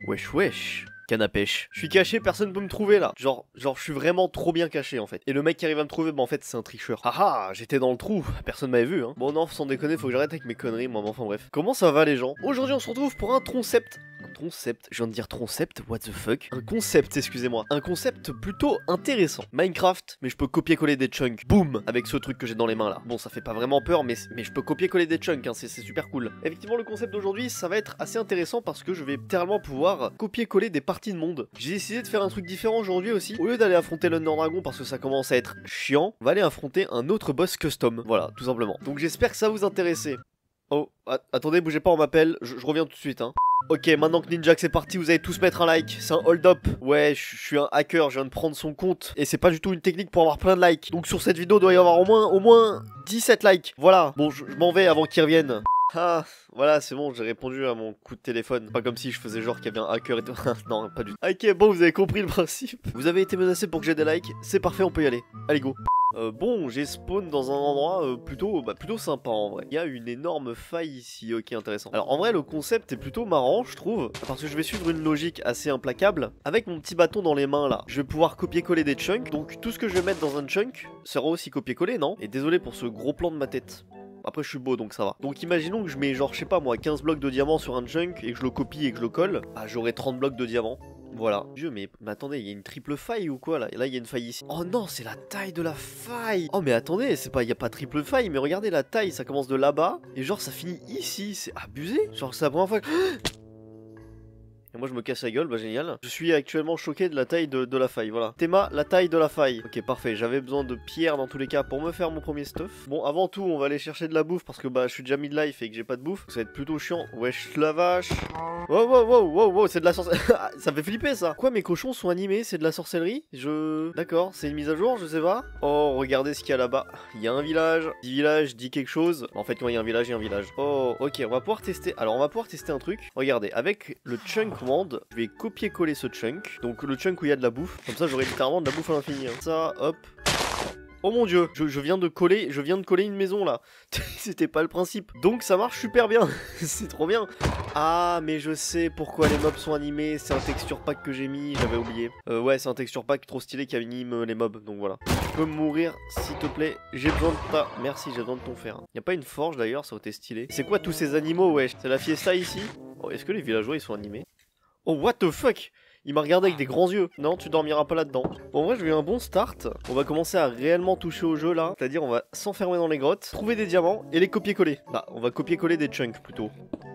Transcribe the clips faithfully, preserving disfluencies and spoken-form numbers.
Wesh wesh. Canne à pêche. Je suis caché, personne peut me trouver là. Genre, genre, je suis vraiment trop bien caché en fait. Et le mec qui arrive à me trouver, bah en fait, c'est un tricheur. Haha, j'étais dans le trou. Personne m'avait vu, hein. Bon, non, sans déconner, faut que j'arrête avec mes conneries, moi, mais enfin bref. Comment ça va les gens? Aujourd'hui, on se retrouve pour un troncept. Un concept, je viens de dire troncept, what the fuck? Un concept, excusez-moi. Un concept plutôt intéressant. Minecraft, mais je peux copier-coller des chunks. Boum, avec ce truc que j'ai dans les mains là. Bon, ça fait pas vraiment peur, mais, mais je peux copier-coller des chunks, hein, c'est super cool. Effectivement, le concept d'aujourd'hui, ça va être assez intéressant parce que je vais littéralement pouvoir copier-coller des parties de monde. J'ai décidé de faire un truc différent aujourd'hui aussi. Au lieu d'aller affronter l'Under Dragon parce que ça commence à être chiant, on va aller affronter un autre boss custom. Voilà, tout simplement. Donc j'espère que ça vous intéresse. Oh, attendez, bougez pas, on m'appelle. Je, je reviens tout de suite, hein. Ok, maintenant que Ninjak c'est parti, vous allez tous mettre un like. C'est un hold up. Ouais, je suis un hacker, je viens de prendre son compte. Et c'est pas du tout une technique pour avoir plein de likes. Donc sur cette vidéo, il doit y avoir au moins, au moins dix-sept likes. Voilà. Bon, je, je m'en vais avant qu'il revienne. Ah, voilà, c'est bon, j'ai répondu à mon coup de téléphone. Pas comme si je faisais genre qu'il y avait un hacker et tout. Non, pas du tout. Ok, bon, vous avez compris le principe. Vous avez été menacé pour que j'ai des likes. C'est parfait, on peut y aller. Allez, go. Euh, bon, j'ai spawn dans un endroit euh, plutôt, bah, plutôt sympa en vrai. Il y a une énorme faille ici, ok, intéressant. Alors en vrai, le concept est plutôt marrant, je trouve, parce que je vais suivre une logique assez implacable. Avec mon petit bâton dans les mains là, je vais pouvoir copier-coller des chunks. Donc tout ce que je vais mettre dans un chunk sera aussi copié-collé, non? Et désolé pour ce gros plan de ma tête. Après je suis beau donc ça va. Donc imaginons que je mets genre je sais pas moi quinze blocs de diamants sur un chunk et que je le copie et que je le colle. Ah j'aurai trente blocs de diamants. Voilà. Dieu mais, mais attendez, il y a une triple faille ou quoi là? Là il y a une faille ici. Oh non, c'est la taille de la faille. Oh mais attendez, c'est pas, il y a pas triple faille, mais regardez la taille, ça commence de là-bas et genre ça finit ici, c'est abusé. Genre c'est la première fois que... Et moi je me casse la gueule, bah génial. Je suis actuellement choqué de la taille de, de la faille, voilà. Théma, la taille de la faille. Ok, parfait, j'avais besoin de pierres dans tous les cas pour me faire mon premier stuff. Bon, avant tout, on va aller chercher de la bouffe parce que bah je suis déjà mid-life et que j'ai pas de bouffe. Ça va être plutôt chiant. Wesh la vache. Wow, wow, wow, wow, wow, c'est de la sorcellerie. Ça me fait flipper ça. Quoi, mes cochons sont animés, c'est de la sorcellerie? Je... D'accord, c'est une mise à jour, je sais pas. Oh, regardez ce qu'il y a là-bas. Il y a un village. Dit village, dit quelque chose. En fait, quand il y a un village, il y a un village. Oh, ok, on va pouvoir tester. Alors, on va pouvoir tester un truc. Regardez, avec le chunk wand, je vais copier-coller ce chunk. Donc, le chunk où il y a de la bouffe. Comme ça, j'aurai littéralement de la bouffe à l'infini. Hein. Ça, hop. Oh mon dieu, je, je viens de coller, je viens de coller une maison là. C'était pas le principe. Donc ça marche super bien. C'est trop bien. Ah mais je sais pourquoi les mobs sont animés. C'est un texture pack que j'ai mis, j'avais oublié. Euh, ouais, c'est un texture pack trop stylé qui anime les mobs. Donc voilà. Tu peux mourir s'il te plaît. J'ai besoin de ta. Merci, j'ai besoin de ton fer. Y a pas une forge d'ailleurs, ça aurait été stylé. C'est quoi tous ces animaux, wesh? C'est la fiesta ici? Oh, est-ce que les villageois ils sont animés? Oh what the fuck? Il m'a regardé avec des grands yeux. Non, tu dormiras pas là-dedans. Bon, en vrai, j'ai eu un bon start. On va commencer à réellement toucher au jeu, là. C'est-à-dire, on va s'enfermer dans les grottes, trouver des diamants et les copier-coller. Bah, on va copier-coller des chunks, plutôt.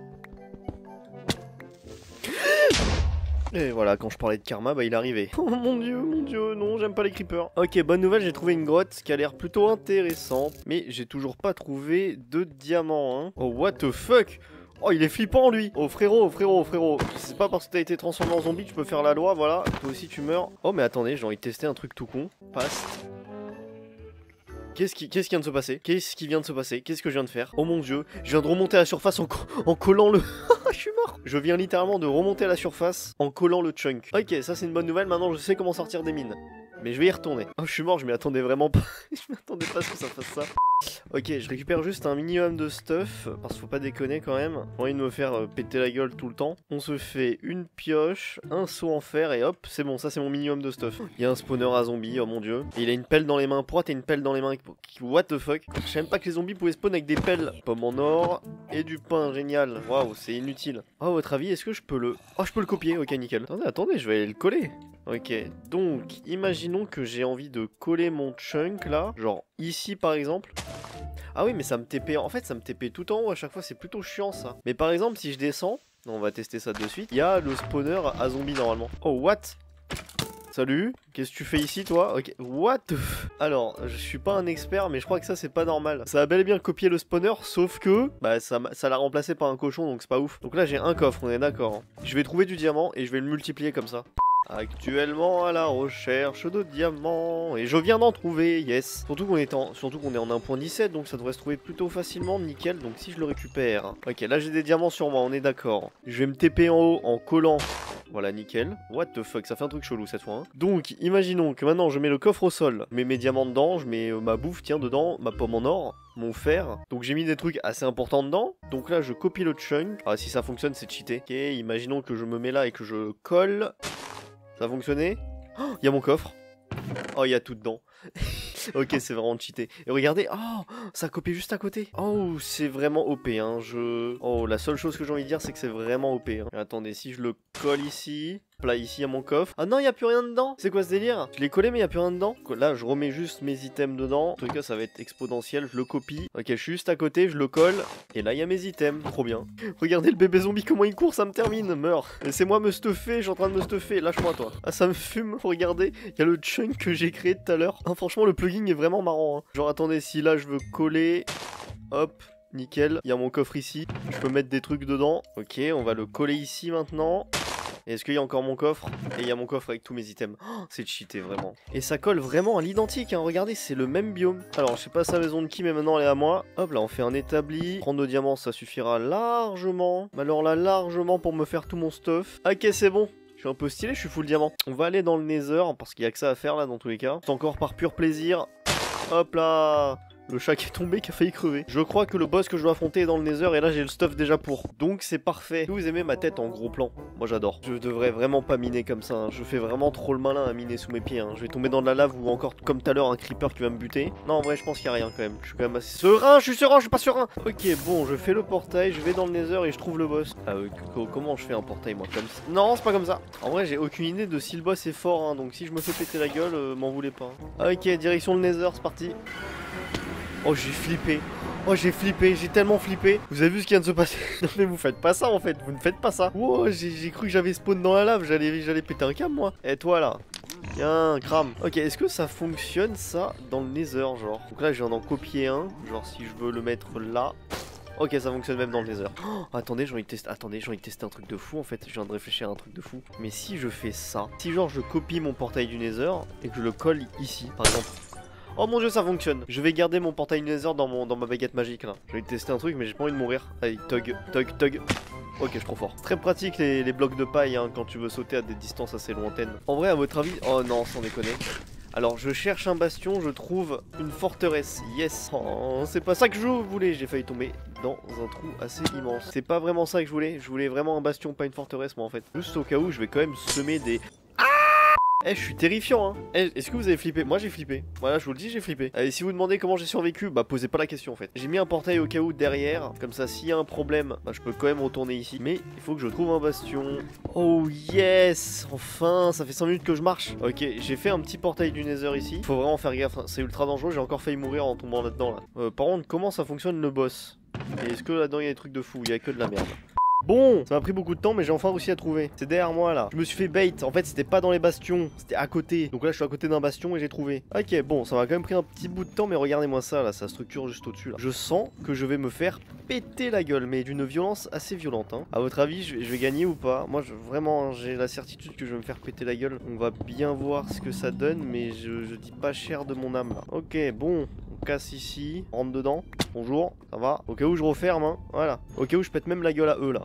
Et voilà, quand je parlais de karma, bah il est arrivé. Oh mon dieu, mon dieu, non, j'aime pas les creepers. Ok, bonne nouvelle, j'ai trouvé une grotte qui a l'air plutôt intéressante. Mais j'ai toujours pas trouvé de diamants, hein. Oh, what the fuck? Oh, il est flippant, lui. Oh, frérot, frérot, frérot. C'est pas parce que t'as été transformé en zombie que tu peux faire la loi, voilà. Toi aussi, tu meurs. Oh, mais attendez, j'ai envie de tester un truc tout con. Passe. Qu'est-ce qui, qu'est-ce qui vient de se passer? Qu'est-ce qui vient de se passer? Qu'est-ce que je viens de faire? Oh mon dieu, je viens de remonter à la surface en, co en collant le... Je suis mort. Je viens littéralement de remonter à la surface en collant le chunk. Ok, ça c'est une bonne nouvelle, maintenant je sais comment sortir des mines. Mais je vais y retourner. Oh, je suis mort, je m'y attendais vraiment pas. Je m'attendais pas à ce que ça fasse ça. Ok, je récupère juste un minimum de stuff, parce qu'il faut pas déconner quand même. J'ai envie de me faire euh, péter la gueule tout le temps. On se fait une pioche, un seau en fer, et hop, c'est bon, ça c'est mon minimum de stuff. Il y a un spawner à zombie, oh mon dieu. Et il a une pelle dans les mains. Pourquoi t'as une pelle dans les mains? What the fuck? Je savais même pas que les zombies pouvaient spawn avec des pelles. Pomme en or et du pain, génial. Waouh, c'est inutile. Oh, à votre avis, est-ce que je peux le... Oh, je peux le copier, ok, nickel. Attendez, attendez, je vais aller le coller. Ok, donc, imaginons que j'ai envie de coller mon chunk là, genre ici par exemple. Ah oui, mais ça me T P, en fait ça me T P tout en haut à chaque fois, c'est plutôt chiant ça. Mais par exemple, si je descends, on va tester ça de suite, il y a le spawner à zombie normalement. Oh, what? Salut, qu'est-ce que tu fais ici toi? Ok, what the f... Alors, je suis pas un expert, mais je crois que ça c'est pas normal. Ça a bel et bien copié le spawner, sauf que... Bah ça, ça l'a remplacé par un cochon, donc c'est pas ouf. Donc là j'ai un coffre, on est d'accord. Hein. Je vais trouver du diamant et je vais le multiplier comme ça. Actuellement à la recherche de diamants. Et je viens d'en trouver, yes. Surtout qu'on est en, surtout qu'on est en un point dix-sept, donc ça devrait se trouver plutôt facilement, nickel. Donc si je le récupère... Ok, là j'ai des diamants sur moi, on est d'accord. Je vais me T P en haut en collant Voilà, nickel. What the fuck, ça fait un truc chelou cette fois. Hein. Donc, imaginons que maintenant je mets le coffre au sol, je mets mes diamants dedans, je mets euh, ma bouffe, tiens, dedans, ma pomme en or, mon fer. Donc j'ai mis des trucs assez importants dedans. Donc là, je copie le chunk. Ah, si ça fonctionne, c'est cheaté. Ok, imaginons que je me mets là et que je colle. Ça a fonctionné. Oh, il y a mon coffre. Oh, il y a tout dedans. Ok, c'est vraiment cheaté. Et regardez, oh, ça a copié juste à côté. Oh, c'est vraiment O P, hein. Je... Oh, la seule chose que j'ai envie de dire, c'est que c'est vraiment O P. Hein. Attendez, si je le colle ici, là, ici à mon coffre. Ah non, il n'y a plus rien dedans. C'est quoi ce délire? Je l'ai collé, mais il n'y a plus rien dedans. Là, je remets juste mes items dedans. En tout cas, ça va être exponentiel. Je le copie. Ok, je suis juste à côté, je le colle. Et là, il y a mes items. Trop bien. Regardez le bébé zombie, comment il court, ça me termine. Meurs. Laissez-moi me stuffer, je suis en train de me stuffer. Lâche-moi, toi. Ah, ça me fume. Regardez, il y a le chunk que j'ai créé tout à l'heure. Ah, franchement, le plugin est vraiment marrant. Hein. Genre, attendez, si là, je veux coller. Hop. Nickel. Il y a mon coffre ici. Je peux mettre des trucs dedans. Ok, on va le coller ici maintenant. Est-ce qu'il y a encore mon coffre? Et il y a mon coffre avec tous mes items. Oh, c'est cheaté vraiment. Et ça colle vraiment à l'identique, hein. Regardez, c'est le même biome. Alors, je sais pas sa maison de qui, mais maintenant elle est à moi. Hop, là, on fait un établi. trente-deux diamants, ça suffira largement. Mais alors là, largement pour me faire tout mon stuff. Ok, c'est bon. Je suis un peu stylé, je suis full diamant. On va aller dans le Nether, parce qu'il y a que ça à faire là, dans tous les cas. C'est encore par pur plaisir. Hop là. Le chat qui est tombé, qui a failli crever. Je crois que le boss que je dois affronter est dans le Nether et là j'ai le stuff déjà pour. Donc c'est parfait. Si vous aimez ma tête en gros plan, moi j'adore. Je devrais vraiment pas miner comme ça. Hein. Je fais vraiment trop le malin à miner sous mes pieds. Hein. Je vais tomber dans de la lave ou encore comme tout à l'heure un creeper qui va me buter. Non, en vrai je pense qu'il y a rien quand même. Je suis quand même assez serein. Je suis serein, je suis pas serein. Ok, bon, je fais le portail, je vais dans le Nether et je trouve le boss. Ah, euh, comment je fais un portail moi comme ça? Non, c'est pas comme ça. En vrai j'ai aucune idée de si le boss est fort. Hein. Donc si je me fais péter la gueule, euh, m'en voulez pas. Ok, direction le Nether, c'est parti. Oh, j'ai flippé. Oh, j'ai flippé, j'ai tellement flippé. Vous avez vu ce qui vient de se passer? Non mais vous faites pas ça en fait, vous ne faites pas ça. Oh, j'ai cru que j'avais spawn dans la lave, j'allais péter un câble moi. Et toi là? Tiens, crame. Ok, est-ce que ça fonctionne ça dans le Nether genre? Donc là je viens d'en copier un, genre si je veux le mettre là. Ok, ça fonctionne même dans le Nether. Oh, attendez, j'ai envie de tester. Attendez, j'ai envie de tester un truc de fou en fait. Je viens de réfléchir à un truc de fou. Mais si je fais ça, si genre je copie mon portail du Nether et que je le colle ici, par exemple. Oh mon dieu, ça fonctionne. Je vais garder mon portail Nether dans, mon, dans ma baguette magique là. J'ai envie de tester un truc, mais j'ai pas envie de mourir. Allez, tug, tug, tug. Ok, je suis trop fort. Très pratique les, les blocs de paille hein, quand tu veux sauter à des distances assez lointaines. En vrai, à votre avis... Oh non, sans déconner. Alors, je cherche un bastion, je trouve une forteresse. Yes. Oh, c'est pas ça que je voulais. J'ai failli tomber dans un trou assez immense. C'est pas vraiment ça que je voulais. Je voulais vraiment un bastion, pas une forteresse moi en fait. Juste au cas où, je vais quand même semer des... Eh, je suis terrifiant, hein. Eh, est-ce que vous avez flippé? Moi, j'ai flippé. Voilà, je vous le dis, j'ai flippé. Et si vous demandez comment j'ai survécu, bah, posez pas la question, en fait. J'ai mis un portail au cas où derrière. Comme ça, s'il y a un problème, bah, je peux quand même retourner ici. Mais il faut que je trouve un bastion. Oh, yes. Enfin, ça fait cinq minutes que je marche. Ok, j'ai fait un petit portail du Nether ici. Faut vraiment faire gaffe. Hein. C'est ultra dangereux. J'ai encore failli mourir en tombant là-dedans, là. Euh, par contre, comment ça fonctionne le boss? Et est-ce que là-dedans, il y a des trucs de fou? Il y a que de la merde. Bon, ça m'a pris beaucoup de temps mais j'ai enfin réussi à trouver. C'est derrière moi là. Je me suis fait bait. En fait c'était pas dans les bastions, c'était à côté. Donc là je suis à côté d'un bastion et j'ai trouvé. Ok, bon, ça m'a quand même pris un petit bout de temps mais regardez-moi ça là, ça structure juste au-dessus là. Je sens que je vais me faire péter la gueule mais d'une violence assez violente hein. À votre avis je vais, je vais gagner ou pas? Moi je, vraiment j'ai la certitude que je vais me faire péter la gueule. On va bien voir ce que ça donne mais je, je dis pas cher de mon âme là. Ok, bon, on casse ici, on rentre dedans. Bonjour, ça va? Au cas où je referme hein, voilà. Au cas où je pète même la gueule à eux là.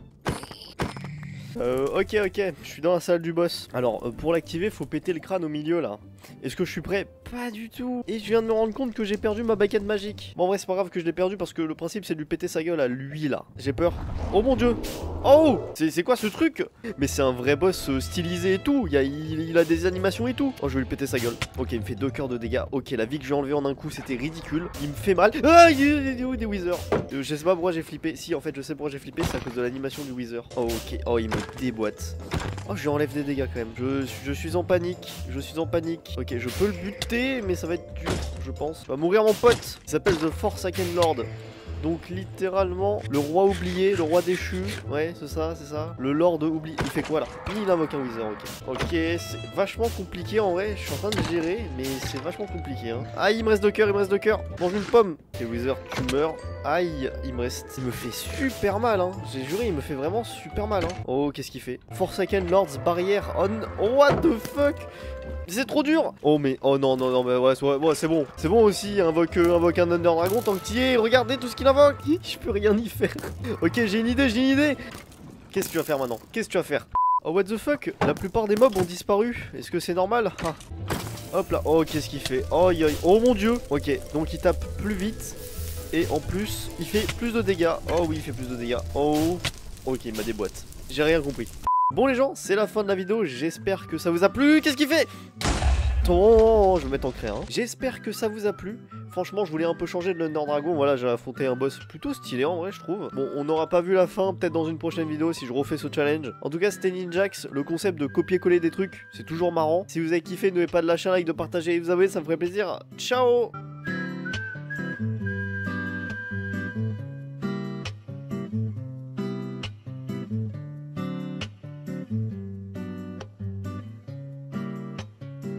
Euh, ok, ok, je suis dans la salle du boss. Alors, euh, pour l'activer, faut péter le crâne au milieu, là. Est-ce que je suis prêt? Pas du tout. Et je viens de me rendre compte que j'ai perdu ma baguette magique. Bon, en vrai, c'est pas grave que je l'ai perdu parce que le principe, c'est de lui péter sa gueule à lui, là. J'ai peur. Oh mon dieu. Oh, c'est quoi ce truc? Mais c'est un vrai boss euh, stylisé et tout. Il, a, il, il a des animations et tout. Oh, je vais lui péter sa gueule. Ok, il me fait deux cœurs de dégâts. Ok, la vie que j'ai enlevée en un coup, c'était ridicule. Il me fait mal. Ah, il y a des withers. Euh, je sais pas pourquoi j'ai flippé. Si, en fait, je sais pourquoi j'ai flippé. C'est à cause de l'animation du wither. Oh, ok. Oh, il me déboîte. Oh, je lui enlève des dégâts quand même. Je, je suis en panique. Je suis en panique. Ok, je peux le buter, mais ça va être dur, je pense. Il va mourir mon pote. Il s'appelle The Forsaken Lord. Donc littéralement, le roi oublié, le roi déchu. Ouais, c'est ça, c'est ça. Le lord oublié. Il fait quoi là? Il invoque un wither, ok. Ok, c'est vachement compliqué en vrai. Je suis en train de gérer, mais c'est vachement compliqué. Hein. Aïe, il me reste deux cœurs, il me reste deux cœurs. Mange une pomme. Ok, wither, tu meurs. Aïe, il me reste. Il me fait super mal, hein. J'ai juré, il me fait vraiment super mal, hein. Oh, qu'est-ce qu'il fait? Forsaken Lord's barrière on. Oh, what the fuck? C'est trop dur. Oh mais oh non non non mais ouais, ouais, ouais c'est bon. C'est bon aussi, invoque, euh, invoque un Under Dragon tant que t'y es. Regardez tout ce qu'il invoque. Je peux rien y faire. Ok, j'ai une idée, j'ai une idée. Qu'est-ce que tu vas faire maintenant? Qu'est-ce que tu vas faire? Oh what the fuck, la plupart des mobs ont disparu. Est-ce que c'est normal? Ah. Hop là, oh qu'est-ce qu'il fait? Oh, yo, yo. Oh mon dieu. Ok, donc il tape plus vite. Et en plus, il fait plus de dégâts. Oh oui, il fait plus de dégâts. Oh, ok, il m'a déboîté. J'ai rien compris. Bon les gens, c'est la fin de la vidéo. J'espère que ça vous a plu. Qu'est-ce qu'il fait? Oh, je vais me mettre en créa. Hein. J'espère que ça vous a plu. Franchement, je voulais un peu changer de l'Under Dragon. Voilà, j'ai affronté un boss plutôt stylé en vrai, je trouve. Bon, on n'aura pas vu la fin, peut-être dans une prochaine vidéo si je refais ce challenge. En tout cas, c'était Ninjax. Le concept de copier-coller des trucs, c'est toujours marrant. Si vous avez kiffé, n'oubliez pas de lâcher un like, de partager et de vous abonner, ça me ferait plaisir. Ciao!